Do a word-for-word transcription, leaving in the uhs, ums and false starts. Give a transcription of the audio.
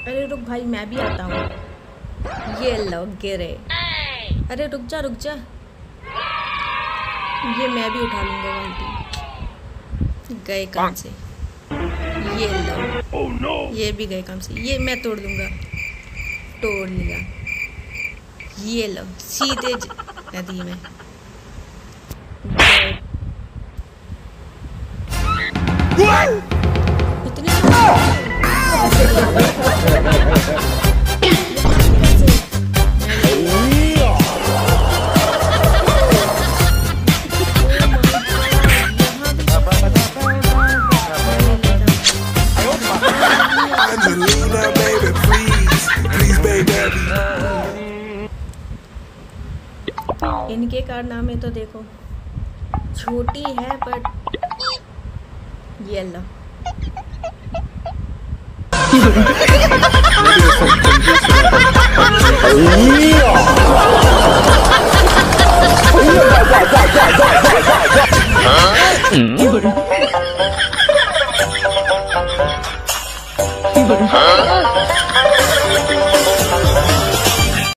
अरे रुक भाई, मैं भी आता हूँ। ये लो गिरे। अरे रुक जा रुक जा, ये मैं भी उठा लूँगा बाल्टी। गए काम से। ये लो। oh, no. ये भी गए काम से। ये मैं तोड़ दूँगा। तोड़ लिया। ये लो सीधे नदी में। इतनी इनके कारनामे तो देखो, छोटी है बट ये लो। हाँ?